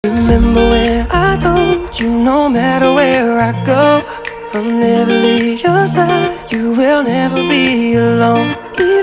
Remember when I told you no matter where I go, I'll never leave your side, you will never be alone.